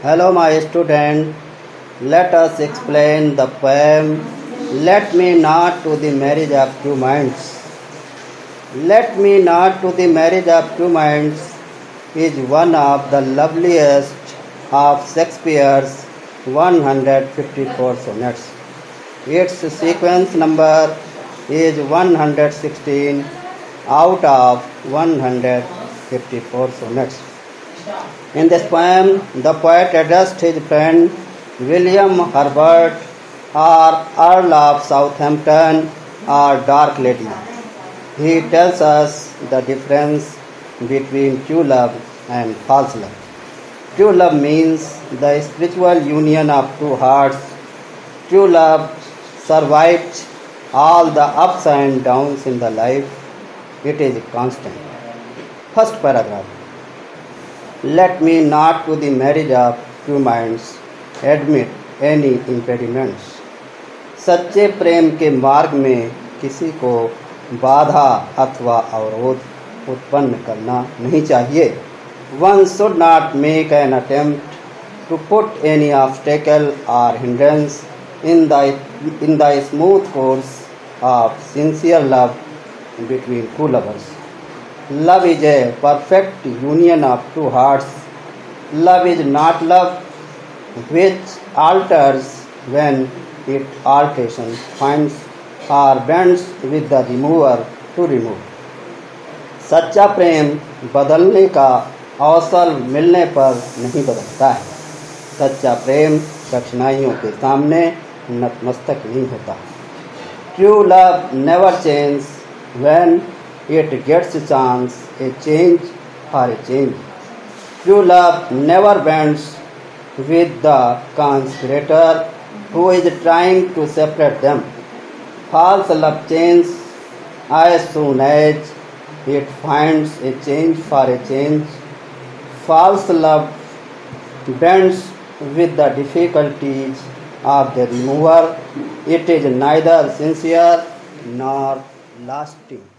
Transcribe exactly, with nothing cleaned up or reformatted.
Hello, my student. Let us explain the poem. Let me not to the marriage of two minds. Let me not to the marriage of two minds is one of the loveliest of Shakespeare's one hundred fifty-four sonnets. Its sequence number is one hundred sixteen out of one hundred fifty-four sonnets. In this poem, the poet addressed his friend William Herbert or Earl of Southampton or Dark Lady. He tells us the difference between true love and false love. True love means the spiritual union of two hearts. True love survives all the ups and downs in the life. It is constant. First paragraph. Let me not to the marriage of two minds admit any impediments. सच्चे प्रेम के मार्ग में किसी को बाधा अथवा अवरोध उत्पन्न करना नहीं चाहिए. One should not make an attempt to put any obstacle or hindrance in the in the smooth course of sincere love between two lovers. Love is a perfect union of two hearts. Love is not love which alters when it alteration finds or bends with the remover to remove. सच्चा प्रेम बदलने का अवसर मिलने पर नहीं बदलता है. सच्चा प्रेम कठिनाइयों के सामने नतमस्तक नहीं होता. True love never changes when it gets a chance, a change for a change. True love never bends with the conspirator who is trying to separate them. False love changes as soon as it finds a change for a change. False love bends with the difficulties of the remover. It is neither sincere nor lasting.